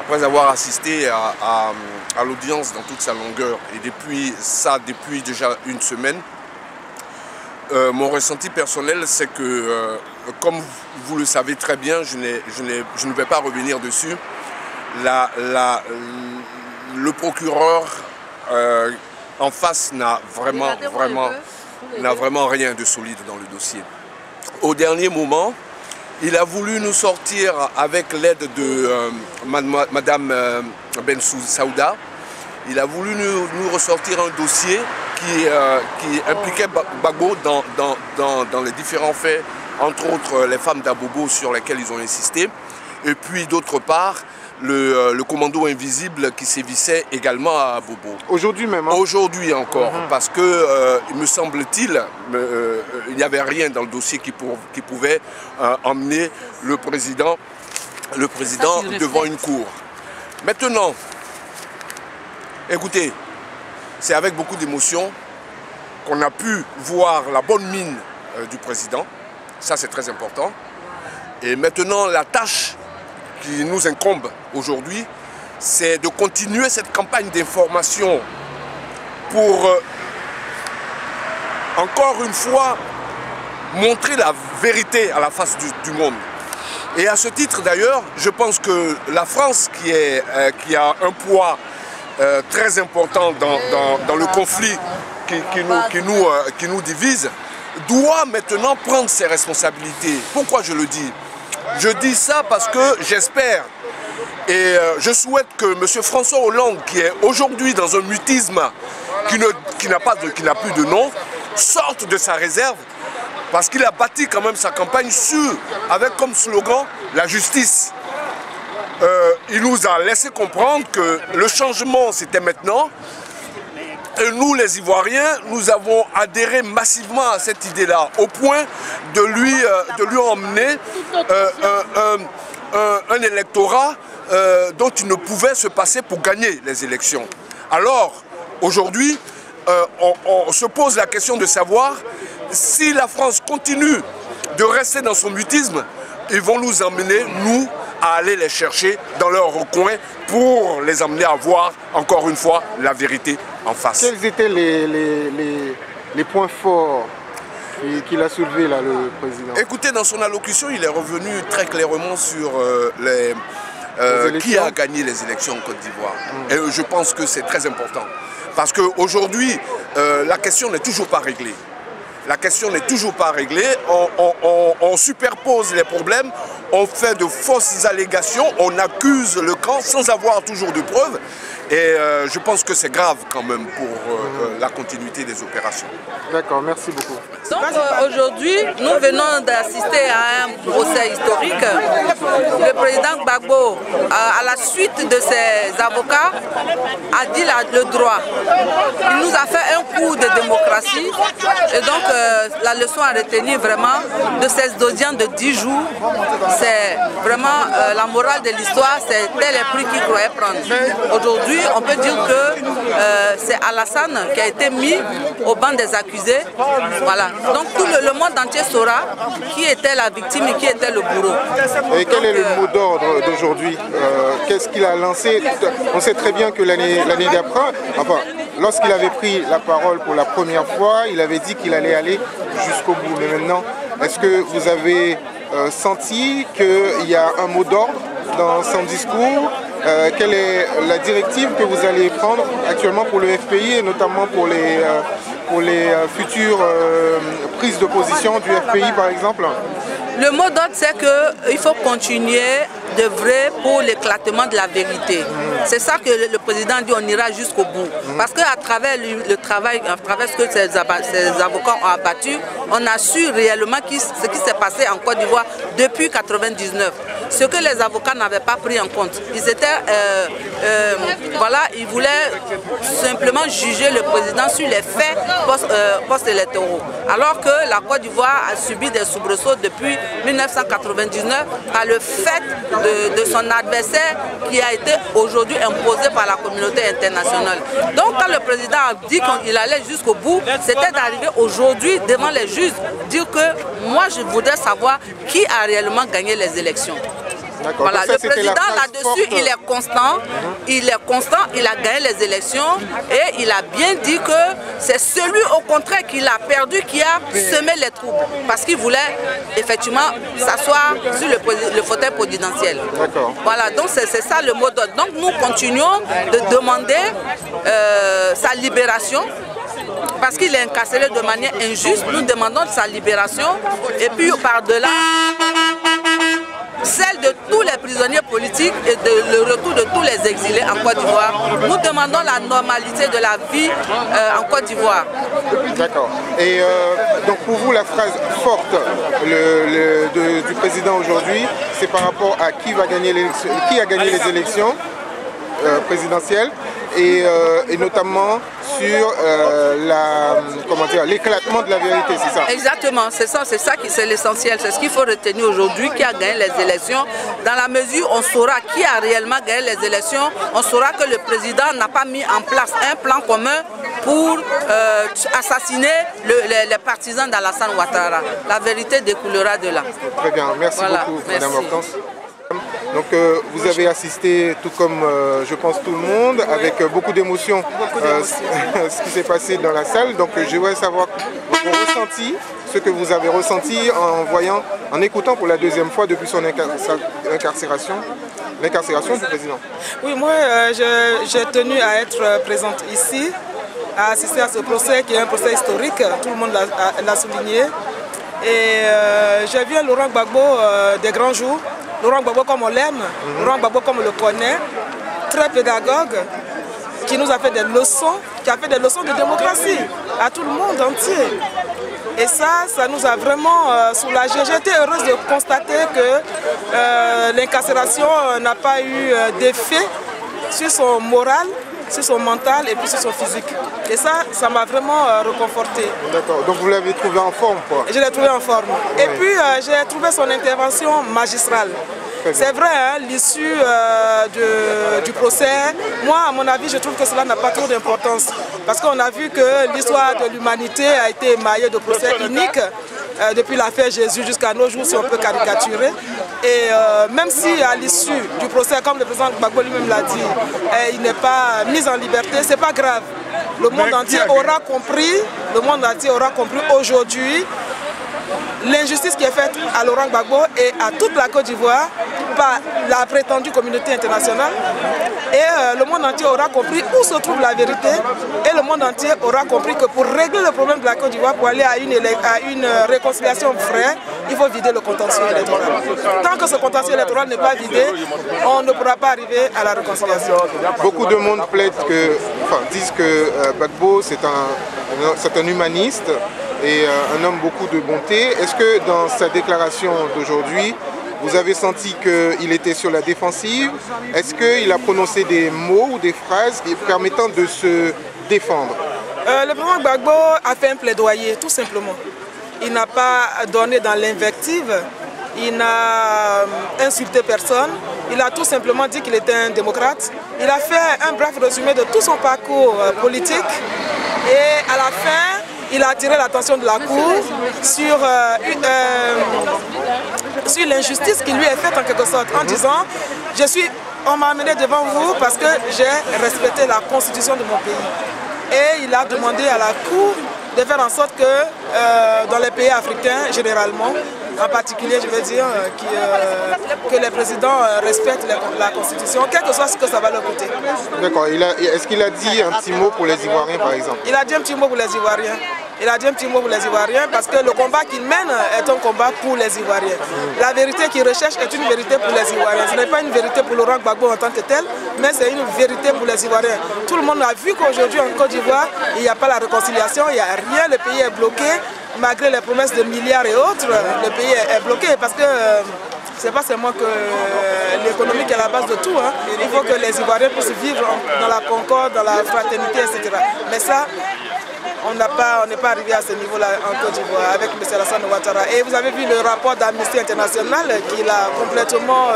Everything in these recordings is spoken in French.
après avoir assisté à l'audience dans toute sa longueur, et depuis déjà une semaine, mon ressenti personnel, c'est que, comme vous le savez très bien, je ne vais pas revenir dessus, le procureur en face n'a vraiment rien de solide dans le dossier. Au dernier moment, il a voulu nous sortir avec l'aide de Madame Bensou Saouda. Il a voulu nous ressortir un dossier qui impliquait Gbagbo dans les différents faits, entre autres les femmes d'Abobo sur lesquelles ils ont insisté. Et puis d'autre part, le commando invisible qui sévissait également à Bobo. Aujourd'hui même, hein? Aujourd'hui encore, parce que, il me semble-t-il, il n'y avait rien dans le dossier qui pouvait emmener le président devant une cour. Maintenant, écoutez, c'est avec beaucoup d'émotion qu'on a pu voir la bonne mine du président. Ça, c'est très important. Et maintenant, la tâche qui nous incombe aujourd'hui, c'est de continuer cette campagne d'information pour, encore une fois, montrer la vérité à la face du monde. Et à ce titre, d'ailleurs, je pense que la France, qui a un poids très important dans le conflit qui nous divise, doit maintenant prendre ses responsabilités. Pourquoi je le dis ? Je dis ça parce que j'espère et je souhaite que M. François Hollande, qui est aujourd'hui dans un mutisme qui n'a plus de nom, sorte de sa réserve parce qu'il a bâti quand même sa campagne avec comme slogan la justice. Il nous a laissé comprendre que le changement c'était maintenant. Et nous, les Ivoiriens, nous avons adhéré massivement à cette idée-là, au point de lui emmener un électorat dont il ne pouvait se passer pour gagner les élections. Alors, aujourd'hui, on se pose la question de savoir si la France continue de rester dans son mutisme, ils vont nous emmener, nous, à aller les chercher dans leur recoin pour les amener à voir, encore une fois, la vérité en face. Quels étaient les points forts qu'il a soulevés, là, le président? Écoutez, dans son allocution, il est revenu très clairement sur qui a gagné les élections en Côte d'Ivoire. Et je pense que c'est très important. Parce qu'aujourd'hui, la question n'est toujours pas réglée. La question n'est toujours pas réglée, on superpose les problèmes, on fait de fausses allégations, on accuse le camp sans avoir toujours de preuves. Et je pense que c'est grave quand même pour la continuité des opérations. D'accord, merci beaucoup. Donc aujourd'hui, nous venons d'assister à un procès historique. Le président Gbagbo, à la suite de ses avocats, a dit le droit. Il nous a fait un coup de démocratie. Et donc la leçon à retenir vraiment de ces audiences de 10 jours, c'est vraiment la morale de l'histoire, c'était les prix qu'il croyait prendre. Aujourd'hui, on peut dire que c'est Alassane qui a été mis au banc des accusés. Voilà. Donc tout le monde entier saura qui était la victime et qui était le bourreau. Et quel est le mot d'ordre d'aujourd'hui? Qu'est-ce qu'il a lancé? On sait très bien que l'année d'après, enfin, lorsqu'il avait pris la parole pour la première fois, il avait dit qu'il allait aller jusqu'au bout. Mais maintenant, est-ce que vous avez senti qu'il y a un mot d'ordre dans son discours? Quelle est la directive que vous allez prendre actuellement pour le FPI et notamment pour les futures prises de position du FPI par exemple? Le mot d'ordre, c'est qu'il faut continuer d'œuvrer pour l'éclatement de la vérité. C'est ça que le président dit, on ira jusqu'au bout. Parce qu'à travers le travail, à travers ce que ses avocats ont abattu, on a su réellement ce qui s'est passé en Côte d'Ivoire depuis 1999. Ce que les avocats n'avaient pas pris en compte. Ils voulaient simplement juger le président sur les faits post-électoraux. Alors que la Côte d'Ivoire a subi des soubresauts depuis 1999 par le fait de son adversaire qui a été aujourd'hui imposé par la communauté internationale. Donc quand le président a dit qu'il allait jusqu'au bout, c'était d'arriver aujourd'hui devant les juges, dire que moi je voudrais savoir qui a réellement gagné les élections. Voilà, le président là-dessus, il est constant, il a gagné les élections et il a bien dit que c'est celui au contraire qui l'a perdu qui a semé les troubles parce qu'il voulait effectivement s'asseoir sur le fauteuil présidentiel. Voilà, donc c'est ça le mot d'ordre. Donc nous continuons de demander sa libération. Parce qu'il est incarcéré de manière injuste, nous demandons sa libération et puis par-delà, celle de tous les prisonniers politiques et le retour de tous les exilés en Côte d'Ivoire. Nous demandons la normalité de la vie en Côte d'Ivoire. D'accord. Et donc pour vous, la phrase forte du président aujourd'hui, c'est par rapport à qui va gagner l'élection, qui a gagné les élections présidentielles et notamment sur l'éclatement de la vérité, c'est ça? Exactement, c'est ça qui c'est l'essentiel, c'est ce qu'il faut retenir aujourd'hui, qui a gagné les élections. Dans la mesure où on saura qui a réellement gagné les élections, on saura que le président n'a pas mis en place un plan commun pour assassiner les partisans d'Alassane Ouattara. La vérité découlera de là. Très bien, merci beaucoup, Madame Hortense. Donc vous avez assisté, tout comme je pense tout le monde, avec beaucoup d'émotion ce qui s'est passé dans la salle. Donc je voudrais savoir vos ressentis, ce que vous avez ressenti en écoutant pour la deuxième fois depuis son incarcération du président. Oui, moi j'ai tenu à être présente ici, à assister à ce procès qui est un procès historique, tout le monde l'a souligné. Et j'ai vu Laurent Gbagbo des grands jours. Laurent Gbagbo comme on l'aime, Laurent Gbagbo comme on le connaît, très pédagogue, qui nous a fait des leçons, qui a fait des leçons de démocratie à tout le monde entier. Et ça nous a vraiment soulagés. J'ai été heureuse de constater que l'incarcération n'a pas eu d'effet sur son moral, sur son mental et puis sur son physique. Et ça m'a vraiment reconforté. D'accord, donc vous l'avez trouvé en forme quoi? Je l'ai trouvé en forme. Oui. Et puis j'ai trouvé son intervention magistrale. C'est vrai, hein, l'issue du procès, moi à mon avis je trouve que cela n'a pas trop d'importance. Parce qu'on a vu que l'histoire de l'humanité a été émaillée de procès uniques. Depuis l'affaire Jésus jusqu'à nos jours, si on peut caricaturer. Et même si à l'issue du procès, comme le président Gbagbo lui-même l'a dit, il n'est pas mis en liberté, c'est pas grave. Le monde entier aura compris aujourd'hui l'injustice qui est faite à Laurent Gbagbo et à toute la Côte d'Ivoire par la prétendue communauté internationale. Et le monde entier aura compris où se trouve la vérité. Et le monde entier aura compris que pour régler le problème de la Côte d'Ivoire, pour aller à une réconciliation vraie, il faut vider le contentieux électoral. Tant que ce contentieux électoral n'est pas vidé, on ne pourra pas arriver à la réconciliation. Beaucoup de monde disent que Gbagbo c'est un humaniste et un homme beaucoup de bonté. Est-ce que dans sa déclaration d'aujourd'hui, vous avez senti qu'il était sur la défensive? Est-ce qu'il a prononcé des mots ou des phrases permettant de se défendre? Le président Gbagbo a fait un plaidoyer, tout simplement. Il n'a pas donné dans l'invective, il n'a insulté personne, il a tout simplement dit qu'il était un démocrate. Il a fait un bref résumé de tout son parcours politique et à la fin, il a attiré l'attention de la Cour sur l'injustice qui lui est faite en quelque sorte, en disant on m'a amené devant vous parce que j'ai respecté la constitution de mon pays. Et il a demandé à la Cour de faire en sorte que dans les pays africains, généralement, en particulier, je veux dire, que les présidents respectent la Constitution, quel que soit ce que ça va leur coûter. D'accord. Est-ce qu'il a dit un petit mot pour les Ivoiriens, par exemple? Il a dit un petit mot pour les Ivoiriens. Il a dit un petit mot pour les Ivoiriens parce que le combat qu'il mène est un combat pour les Ivoiriens. La vérité qu'il recherche est une vérité pour les Ivoiriens. Ce n'est pas une vérité pour Laurent Gbagbo en tant que tel, mais c'est une vérité pour les Ivoiriens. Tout le monde a vu qu'aujourd'hui en Côte d'Ivoire, il n'y a pas la réconciliation, il n'y a rien, le pays est bloqué. Malgré les promesses de milliards et autres, le pays est bloqué parce que c'est pas seulement que l'économie qui est la base de tout. Hein. Il faut que les Ivoiriens puissent vivre dans la concorde, dans la fraternité, etc. Mais ça, on n'est pas arrivé à ce niveau-là en Côte d'Ivoire avec M. Alassane Ouattara. Et vous avez vu le rapport d'Amnesty International qui l'a complètement,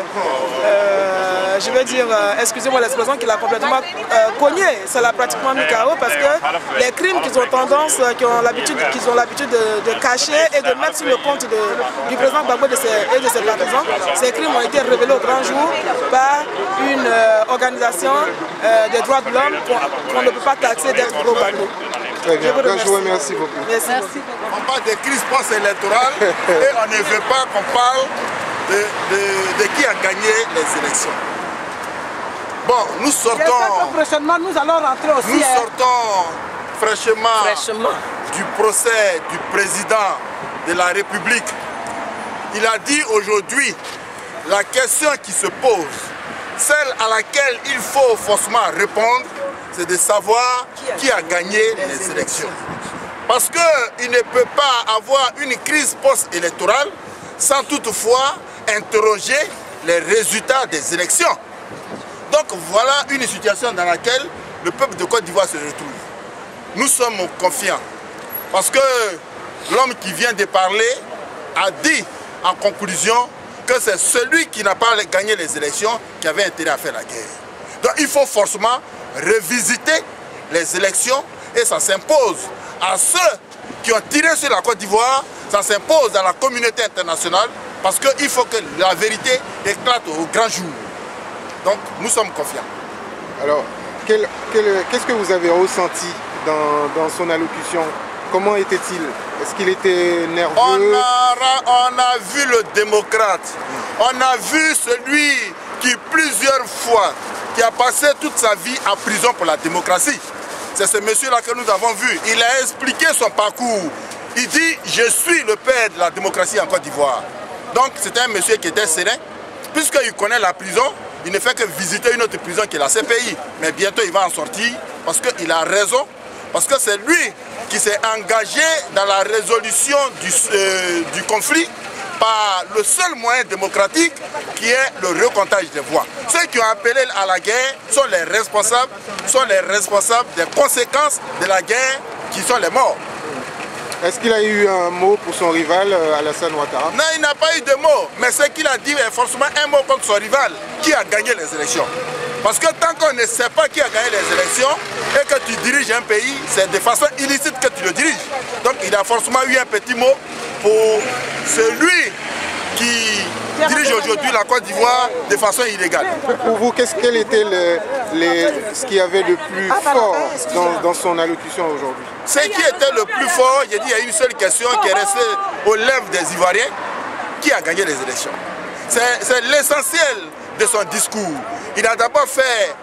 je veux dire, excusez-moi l'expression, qu'il a complètement cogné. Ça l'a pratiquement mis KO parce que les crimes qu'ils ont tendance, qu'ils ont l'habitude de cacher et de mettre sur le compte du président Gbagbo et de ses partisans, ces crimes ont été révélés au grand jour par une organisation des droits de l'homme qu'on ne peut pas taxer d'être pro-Gbagbo. Très bien, je vous remercie beaucoup. Merci. On parle de crise post-électorale et on ne veut pas qu'on parle de qui a gagné les élections. Bon, nous sortons. Prochainement, nous allons rentrer aussi. Nous sortons fraîchement du procès du président de la République. Il a dit aujourd'hui la question qui se pose, celle à laquelle il faut forcément répondre, c'est de savoir qui a gagné les élections. Parce qu'il ne peut pas avoir une crise post-électorale sans toutefois interroger les résultats des élections. Donc voilà une situation dans laquelle le peuple de Côte d'Ivoire se retrouve. Nous sommes confiants parce que l'homme qui vient de parler a dit en conclusion que c'est celui qui n'a pas gagné les élections qui avait intérêt à faire la guerre. Donc il faut forcément revisiter les élections et ça s'impose à ceux qui ont tiré sur la Côte d'Ivoire, ça s'impose à la communauté internationale parce qu'il faut que la vérité éclate au grand jour. Donc nous sommes confiants. Alors, qu'est-ce que vous avez ressenti dans son allocution? Comment était-il? Est-ce qu'il était nerveux? On a vu le démocrate. On a vu celui qui plusieurs fois, qui a passé toute sa vie en prison pour la démocratie. C'est ce monsieur-là que nous avons vu. Il a expliqué son parcours. Il dit, je suis le père de la démocratie en Côte d'Ivoire. Donc c'est un monsieur qui était serein. Puisqu'il connaît la prison, il ne fait que visiter une autre prison qui est la CPI. Mais bientôt il va en sortir parce qu'il a raison. Parce que c'est lui qui s'est engagé dans la résolution du conflit par le seul moyen démocratique qui est le recomptage des voix. Ceux qui ont appelé à la guerre sont les responsables des conséquences de la guerre qui sont les morts. Est-ce qu'il a eu un mot pour son rival, Alassane Ouattara? Non, il n'a pas eu de mot, mais ce qu'il a dit est forcément un mot contre son rival qui a gagné les élections. Parce que tant qu'on ne sait pas qui a gagné les élections et que tu diriges un pays, c'est de façon illicite que tu le diriges. Donc il a forcément eu un petit mot pour celui qui dirige aujourd'hui la Côte d'Ivoire de façon illégale. Pour vous, quel était ce qu'il y avait de plus fort dans son allocution aujourd'hui? Ce qui était le plus fort, j'ai dit, il y a une seule question qui est restée aux lèvres des Ivoiriens, qui a gagné les élections. C'est l'essentiel de son discours. Il a d'abord fait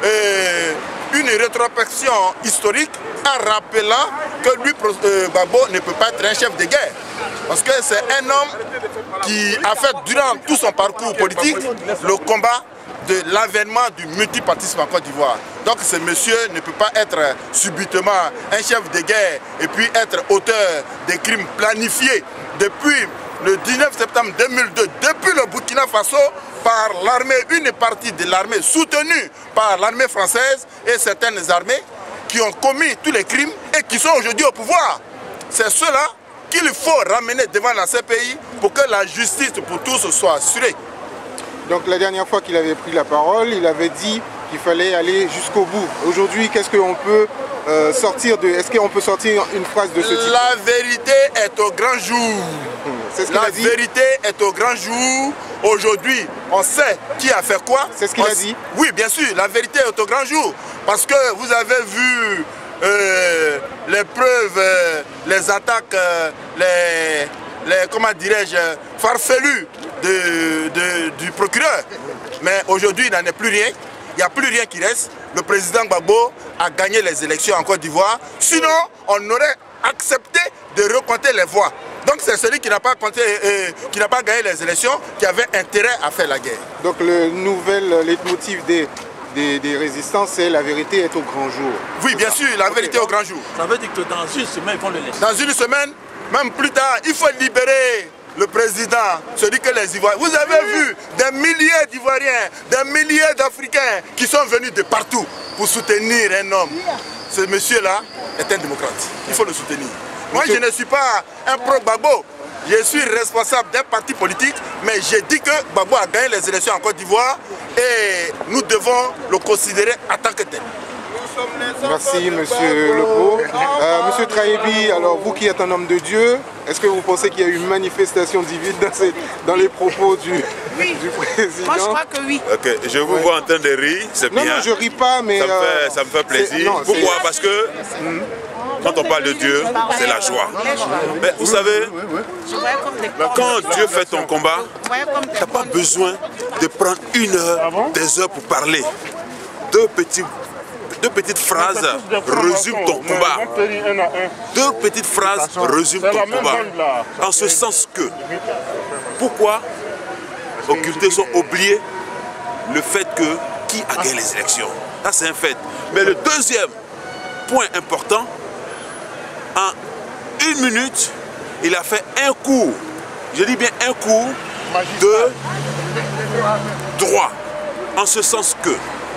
une rétrospection historique en rappelant que lui, Gbagbo, ne peut pas être un chef de guerre. Parce que c'est un homme qui a fait durant tout son parcours politique le combat de l'avènement du multipartisme en Côte d'Ivoire. Donc ce monsieur ne peut pas être subitement un chef de guerre et puis être auteur des crimes planifiés depuis le 19 septembre 2002, depuis le Burkina Faso, par l'armée, une partie de l'armée soutenue par l'armée française et certaines armées qui ont commis tous les crimes et qui sont aujourd'hui au pouvoir. C'est cela qu'il faut ramener devant la CPI pour que la justice pour tous soit assurée. Donc la dernière fois qu'il avait pris la parole, il avait dit qu'il fallait aller jusqu'au bout. Aujourd'hui, qu'est-ce qu'on peut sortir de... Est-ce qu'on peut sortir une phrase de ce type? La vérité est au grand jour. La vérité est au grand jour. Aujourd'hui, on sait qui a fait quoi. C'est ce qu'il a dit? Oui, bien sûr, la vérité est au grand jour. Parce que vous avez vu les preuves, les attaques, comment dirais-je, farfelues du procureur. Mais aujourd'hui, il n'en est plus rien. Il n'y a plus rien qui reste. Le président Gbagbo a gagné les élections en Côte d'Ivoire. Sinon, on aurait accepté de recompter les voix. Donc c'est celui qui n'a pas gagné les élections qui avait intérêt à faire la guerre. Donc le nouvel leitmotiv des résistances, c'est la vérité est au grand jour. Oui, bien sûr, la vérité est au grand jour. Ça veut dire que dans une semaine, ils vont le laisser. Dans une semaine, même plus tard, il faut libérer le président, celui que les Ivoiriens... Vous avez vu des milliers d'Ivoiriens, des milliers d'Africains qui sont venus de partout pour soutenir un homme. Ce monsieur-là, est un démocrate. Il faut le soutenir. Moi, je ne suis pas un pro-Gbagbo. Je suis responsable d'un parti politique, mais j'ai dit que Gbagbo a gagné les élections en Côte d'Ivoire et nous devons le considérer en tant que tel. Merci, monsieur Lebeau. Monsieur Trahébi, alors vous qui êtes un homme de Dieu, est-ce que vous pensez qu'il y a eu une manifestation divine dans les propos du président? Moi, je crois que oui. Ok, je vous vois en train de rire, c'est bien. Non, je ris pas, mais... Ça me fait plaisir. Pourquoi? Parce que quand on parle de Dieu, c'est la joie. Mais vous savez, quand Dieu fait ton combat, tu n'as pas besoin de prendre 1 heure, des heures pour parler. Deux petites phrases résument ton combat. 2 petites phrases résument ton combat. En ce sens que, pourquoi occulter sont oubliés le fait que qui a gagné les élections? Ça c'est un fait. Mais le deuxième point important, en 1 minute, il a fait un cours, je dis bien un cours de droit. En ce sens que,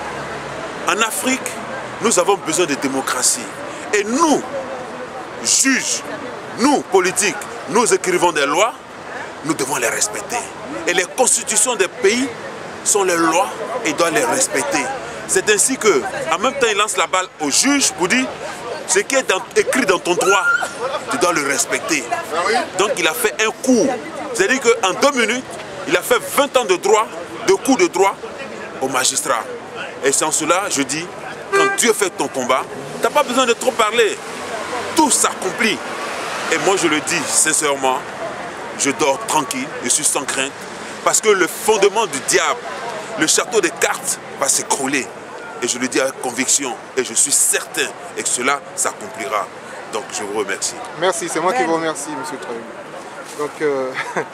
en Afrique, nous avons besoin de démocratie. Et nous, juges, nous, politiques, nous écrivons des lois, nous devons les respecter. Et les constitutions des pays sont les lois et doivent les respecter. C'est ainsi que, en même temps, il lance la balle au juge pour dire ce qui est écrit dans ton droit, tu dois le respecter. Donc il a fait un cours. C'est-à-dire qu'en 2 minutes, il a fait 20 ans de droit, de cours de droit au magistrat. Et sans cela, je dis, quand Dieu fait ton combat, tu n'as pas besoin de trop parler. Tout s'accomplit. Et moi, je le dis sincèrement, je dors tranquille, je suis sans crainte. Parce que le fondement du diable, le château des cartes, va s'écrouler. Et je le dis avec conviction. Et je suis certain et que cela s'accomplira. Donc, je vous remercie. Merci, c'est moi qui vous remercie, monsieur Trahébi. Donc,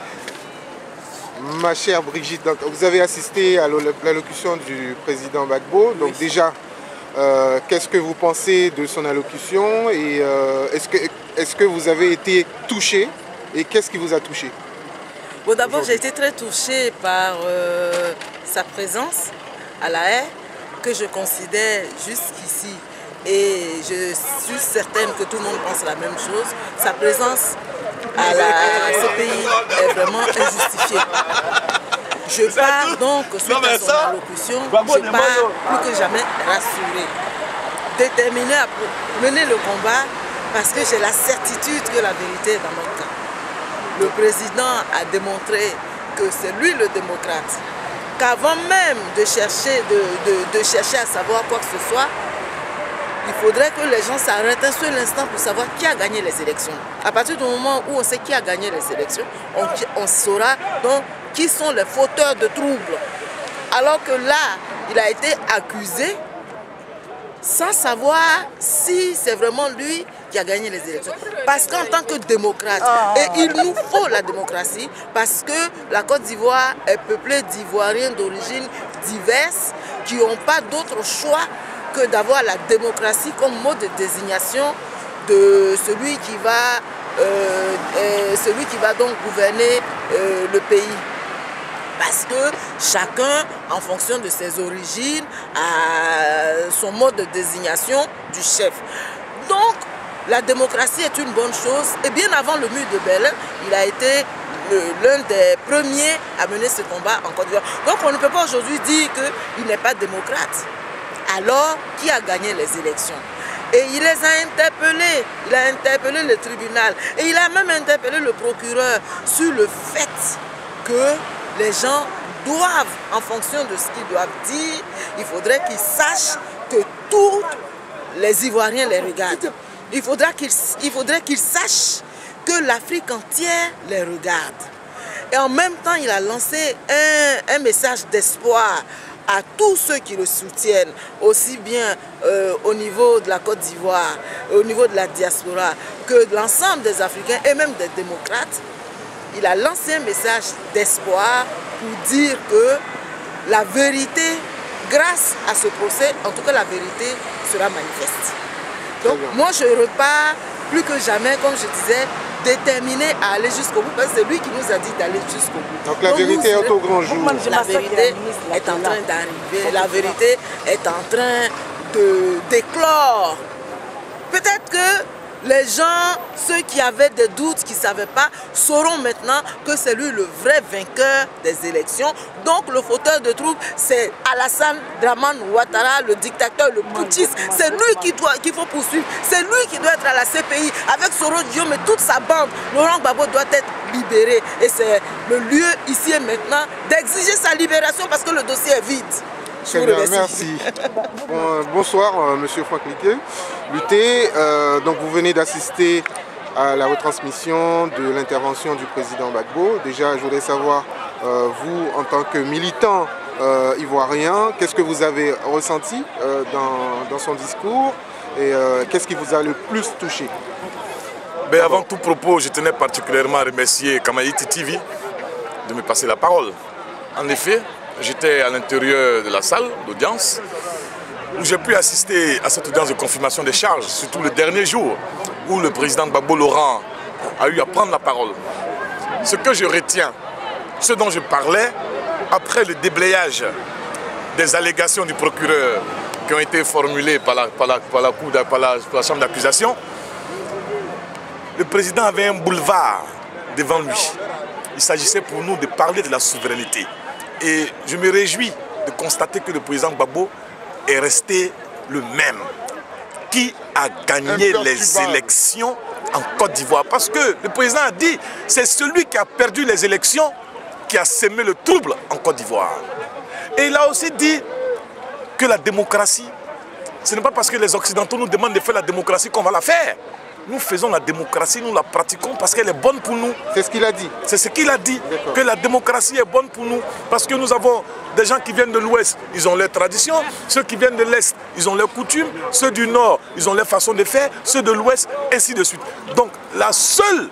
ma chère Brigitte, donc, vous avez assisté à l'allocution du président Gbagbo. Donc déjà, qu'est-ce que vous pensez de son allocution et est-ce que vous avez été touché et qu'est-ce qui vous a touché? Bon, d'abord, j'ai été très touchée par sa présence à La Haye, que je considère jusqu'ici, et je suis certaine que tout le monde pense la même chose, sa présence à ce pays est vraiment injustifiée. Je pars donc, suite à son allocution, je pars plus que jamais rassurée, déterminée à mener le combat parce que j'ai la certitude que la vérité est dans notre camp. Le président a démontré que c'est lui le démocrate, qu'avant même de chercher à savoir quoi que ce soit, il faudrait que les gens s'arrêtent un seul instant pour savoir qui a gagné les élections. À partir du moment où on sait qui a gagné les élections, on saura donc qui sont les fauteurs de troubles. Alors que là, il a été accusé sans savoir si c'est vraiment lui qui a gagné les élections. Parce qu'en tant que démocrate, et il nous faut la démocratie, parce que la Côte d'Ivoire est peuplée d'Ivoiriens d'origine diverses qui n'ont pas d'autre choix que d'avoir la démocratie comme mode de désignation de celui qui va donc gouverner le pays. Parce que chacun, en fonction de ses origines, a son mode de désignation du chef. Donc, la démocratie est une bonne chose. Et bien avant le mur de Berlin, il a été l'un des premiers à mener ce combat en Côte d'Ivoire. Donc, on ne peut pas aujourd'hui dire qu'il n'est pas démocrate. Alors, qui a gagné les élections? Et il les a interpellés, il a interpellé le tribunal et il a même interpellé le procureur sur le fait que les gens doivent, en fonction de ce qu'ils doivent dire, il faudrait qu'ils sachent que tous les Ivoiriens les regardent. Il faudrait qu'ils sachent que l'Afrique entière les regarde. Et en même temps, il a lancé un message d'espoir à tous ceux qui le soutiennent, aussi bien au niveau de la Côte d'Ivoire, au niveau de la diaspora, que l'ensemble des Africains et même des démocrates. Il a lancé un message d'espoir pour dire que la vérité, grâce à ce procès, en tout cas la vérité sera manifeste. Donc moi je repars plus que jamais, comme je disais, déterminé à aller jusqu'au bout, parce que c'est lui qui nous a dit d'aller jusqu'au bout. Donc la vérité est au grand jour. La vérité est en train d'arriver, la vérité est en train d'éclore. Peut-être que les gens, ceux qui avaient des doutes, qui ne savaient pas, sauront maintenant que c'est lui le vrai vainqueur des élections. Donc le fauteur de troubles, c'est Alassane Dramane Ouattara, le dictateur, le putschiste. C'est lui qu'il faut poursuivre. C'est lui qui doit être à la CPI avec Soro Diom et toute sa bande. Laurent Gbagbo doit être libéré. Et c'est le lieu ici et maintenant d'exiger sa libération parce que le dossier est vide. Très bien, merci. Bonsoir, monsieur Franck Luté. Donc vous venez d'assister à la retransmission de l'intervention du président Gbagbo. Déjà, je voudrais savoir, vous, en tant que militant ivoirien, qu'est-ce que vous avez ressenti dans son discours et qu'est-ce qui vous a le plus touché? Mais avant tout propos, je tenais particulièrement à remercier Kamaïti TV de me passer la parole. En effet, j'étais à l'intérieur de la salle d'audience où j'ai pu assister à cette audience de confirmation des charges, surtout le dernier jour où le président Gbagbo Laurent a eu à prendre la parole. Ce que je retiens, ce dont je parlais, après le déblayage des allégations du procureur qui ont été formulées par la chambre d'accusation, le président avait un boulevard devant lui. Il s'agissait pour nous de parler de la souveraineté. Et je me réjouis de constater que le président Gbagbo est resté le même. Qui a gagné les élections en Côte d'Ivoire? Parce que le président a dit, c'est celui qui a perdu les élections qui a semé le trouble en Côte d'Ivoire. Et il a aussi dit que la démocratie, ce n'est pas parce que les Occidentaux nous demandent de faire la démocratie qu'on va la faire. Nous faisons la démocratie, nous la pratiquons parce qu'elle est bonne pour nous. C'est ce qu'il a dit. C'est ce qu'il a dit, que la démocratie est bonne pour nous. Parce que nous avons des gens qui viennent de l'Ouest, ils ont leurs traditions. Ceux qui viennent de l'Est, ils ont leurs coutumes. Ceux du Nord, ils ont leurs façons de faire. Ceux de l'Ouest, ainsi de suite. Donc la seule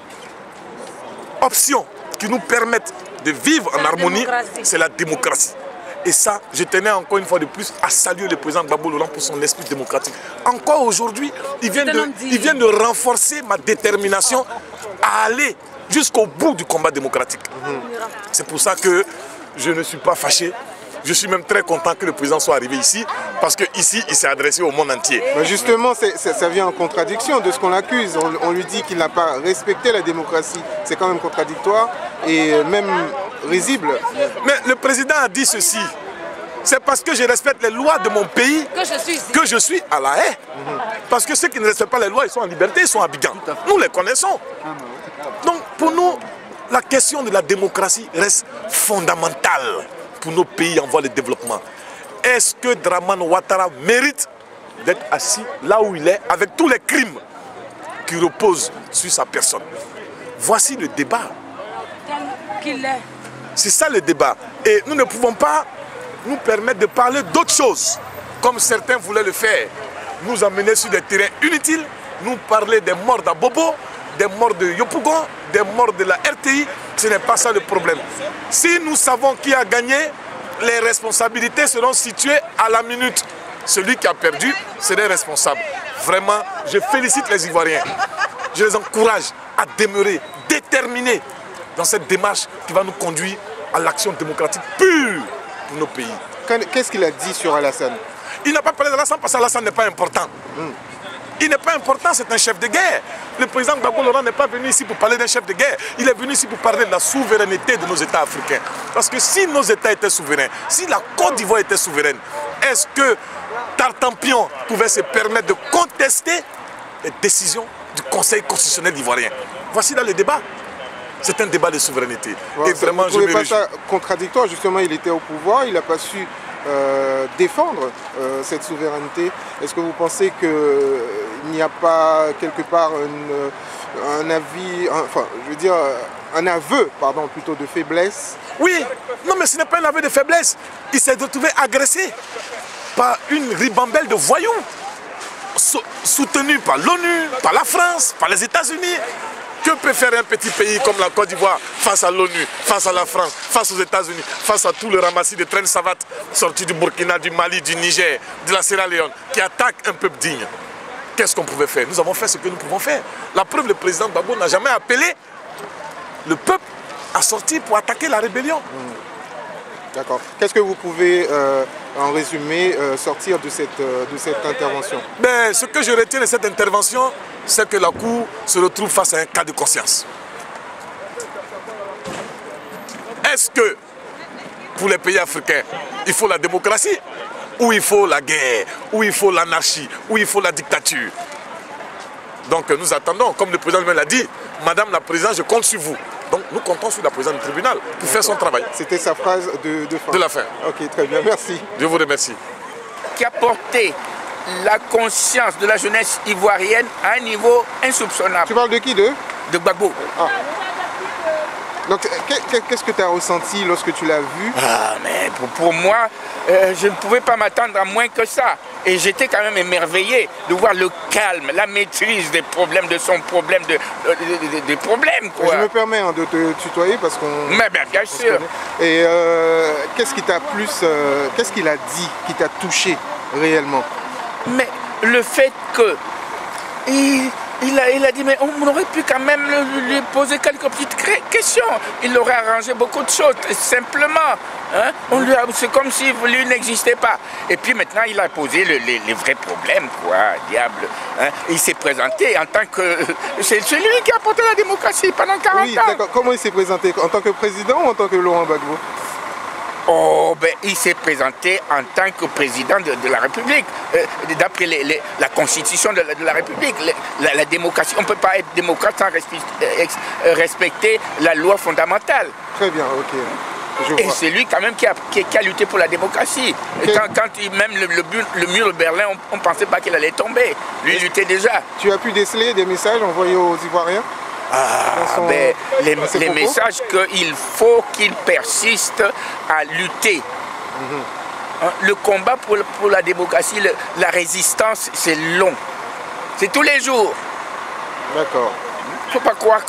option qui nous permette de vivre en harmonie, c'est la démocratie. Et ça, je tenais encore une fois de plus à saluer le président Gbagbo Laurent pour son esprit démocratique. Encore aujourd'hui, il vient de renforcer ma détermination à aller jusqu'au bout du combat démocratique. C'est pour ça que je ne suis pas fâché. Je suis même très content que le président soit arrivé ici, parce qu'ici, il s'est adressé au monde entier. Mais justement, ça vient en contradiction de ce qu'on l'accuse. On lui dit qu'il n'a pas respecté la démocratie. C'est quand même contradictoire et même risible. Mais le président a dit ceci. C'est parce que je respecte les lois de mon pays que je suis à La Haye. Parce que ceux qui ne respectent pas les lois, ils sont en liberté, ils sont à Abidjan. Nous les connaissons. Donc pour nous, la question de la démocratie reste fondamentale pour nos pays en voie de développement. Est-ce que Dramane Ouattara mérite d'être assis là où il est avec tous les crimes qui reposent sur sa personne? Voici le débat. C'est ça le débat. Et nous ne pouvons pas nous permettre de parler d'autre chose, comme certains voulaient le faire. Nous emmener sur des terrains inutiles, nous parler des morts d'Abobo, des morts de Yopougon, des morts de la RTI. Ce n'est pas ça le problème. Si nous savons qui a gagné, les responsabilités seront situées à la minute. Celui qui a perdu serait responsable. Vraiment, je félicite les Ivoiriens. Je les encourage à demeurer déterminés dans cette démarche qui va nous conduire à l'action démocratique pure pour nos pays. Qu'est-ce qu'il a dit sur Alassane? Il n'a pas parlé d'Alassane parce qu'Alassane n'est pas important. Il n'est pas important, c'est un chef de guerre. Le président Gbagbo Laurent n'est pas venu ici pour parler d'un chef de guerre. Il est venu ici pour parler de la souveraineté de nos États africains. Parce que si nos États étaient souverains, si la Côte d'Ivoire était souveraine, est-ce que Tartampion pouvait se permettre de contester les décisions du Conseil constitutionnel ivoirien? Voici là le débat. C'est un débat de souveraineté. Ouais, et vraiment, je ne trouvez pas ça contradictoire? Justement, il était au pouvoir, il n'a pas su défendre cette souveraineté. Est-ce que vous pensez qu'il n'y a pas quelque part un avis, enfin, je veux dire, un aveu, pardon, plutôt de faiblesse? Oui, non, mais ce n'est pas un aveu de faiblesse. Il s'est retrouvé agressé par une ribambelle de voyous, soutenus par l'ONU, par la France, par les États-Unis. Que peut faire un petit pays comme la Côte d'Ivoire face à l'ONU, face à la France, face aux États-Unis, face à tout le ramassis de traînes savates sortis du Burkina, du Mali, du Niger, de la Sierra Leone, qui attaquent un peuple digne? Qu'est-ce qu'on pouvait faire? Nous avons fait ce que nous pouvons faire. La preuve, le président Gbagbo n'a jamais appelé le peuple à sortir pour attaquer la rébellion. D'accord. Qu'est-ce que vous pouvez en résumé, sortir de cette intervention? Ben, ce que je retiens de cette intervention, c'est que la Cour se retrouve face à un cas de conscience. Est-ce que pour les pays africains, il faut la démocratie, ou il faut la guerre, ou il faut l'anarchie, ou il faut la dictature? Donc nous attendons, comme le président lui-même l'a dit, Madame la Présidente, je compte sur vous. Donc nous comptons sur la Présidente du tribunal pour faire son travail. C'était sa phrase de fin. De la fin. Ok, très bien, merci. Je vous remercie. Qui a porté la conscience de la jeunesse ivoirienne à un niveau insoupçonnable. Tu parles de qui? De Gbagbo. Ah. Donc, qu'est-ce que tu as ressenti lorsque tu l'as vu? Ah, mais pour moi, je ne pouvais pas m'attendre à moins que ça. Et j'étais quand même émerveillé de voir le calme, la maîtrise des problèmes, de son problème, des problèmes, quoi. Je me permets de te tutoyer parce qu'on... Mais bien sûr. Et qu'est-ce qui t'a qu'est-ce qu'il a dit qui t'a touché réellement? Mais le fait que... Il a dit, mais on aurait pu quand même lui poser quelques petites questions. Il aurait arrangé beaucoup de choses, simplement. Hein? C'est comme si lui n'existait pas. Et puis maintenant, il a posé les vrais problèmes, quoi, diable. Hein? Il s'est présenté en tant que... C'est lui qui a porté la démocratie pendant 40 ans. Oui, d'accord. Comment il s'est présenté? En tant que président ou en tant que Laurent Gbagbo? Oh, ben, il s'est présenté en tant que président de la République, d'après la constitution de la République, la démocratie. On ne peut pas être démocrate sans respecter la loi fondamentale. Très bien, ok. Et c'est lui quand même qui a lutté pour la démocratie. Okay. Et quand même le mur de Berlin, on ne pensait pas qu'il allait tomber. Lui, il luttait déjà. Tu as pu déceler des messages envoyés aux Ivoiriens? Les messages qu'il faut qu'il persiste à lutter. Le combat pour la démocratie, la résistance, c'est long. C'est tous les jours. D'accord. Il ne faut pas croire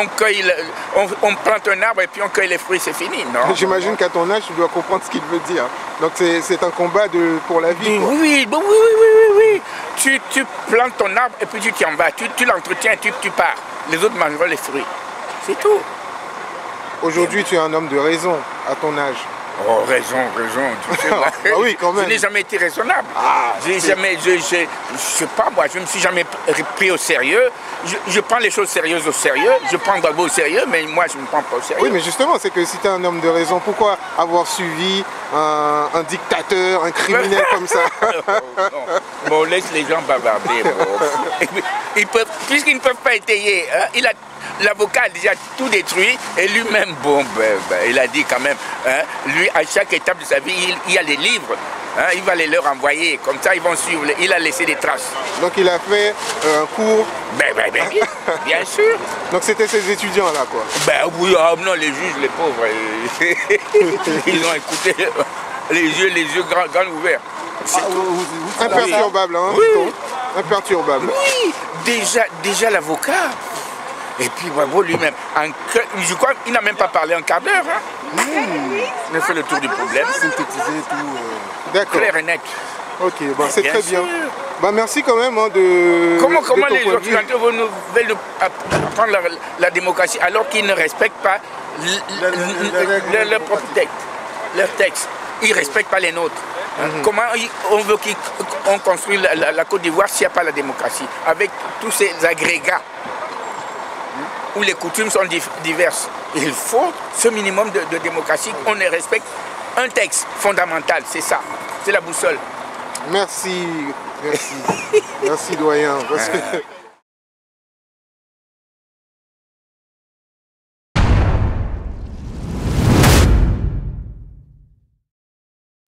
qu'on plante un arbre et puis on cueille les fruits, c'est fini, non? J'imagine qu'à ton âge, tu dois comprendre ce qu'il veut dire. Donc c'est un combat pour la vie, quoi. Oui. Tu plantes ton arbre et puis tu t'en vas. Tu l'entretiens et tu pars. Les autres mangeront les fruits. C'est tout. Aujourd'hui, tu es un homme de raison, à ton âge. Oh, raison. Tu sais, ah oui, quand même. Je n'ai jamais été raisonnable. Je sais pas, moi, je ne me suis jamais pris au sérieux. Je prends les choses sérieuses au sérieux. Je prends Gbagbo au sérieux, mais moi, je ne me prends pas au sérieux. Oui, mais justement, c'est que si tu es un homme de raison, pourquoi avoir suivi un dictateur, un criminel comme ça? Bon, laisse les gens bavarder. Puisqu'ils ne peuvent pas étayer, hein, l'avocat a déjà tout détruit et lui-même, il a dit quand même, hein, lui, à chaque étape de sa vie, il y a des livres. Hein, il va les leur envoyer, comme ça ils vont suivre, il a laissé des traces. Donc il a fait un cours? Bien sûr. Donc c'était ces étudiants-là, quoi? Oui, non, les juges, les pauvres, ils ont écouté, les yeux grands ouverts. Imperturbable, hein? Oui. Imperturbable. Oui, déjà l'avocat. Et puis Gbagbo lui-même, je crois qu'il n'a même pas parlé un quart d'heure. Hein. Il a fait le tour du problème. Synthétiser tout. D'accord. Clair et net. Ok, bon, c'est très bien. Merci quand même de... Comment les Occidentaux veulent prendre la démocratie alors qu'ils ne respectent pas leur propre texte, leur texte. Ils ne respectent pas les nôtres. Comment on veut qu'on construise la Côte d'Ivoire s'il n'y a pas la démocratie, avec tous ces agrégats où les coutumes sont diverses? Il faut ce minimum de démocratie, on respecte un texte fondamental, c'est ça, c'est la boussole. Merci doyen.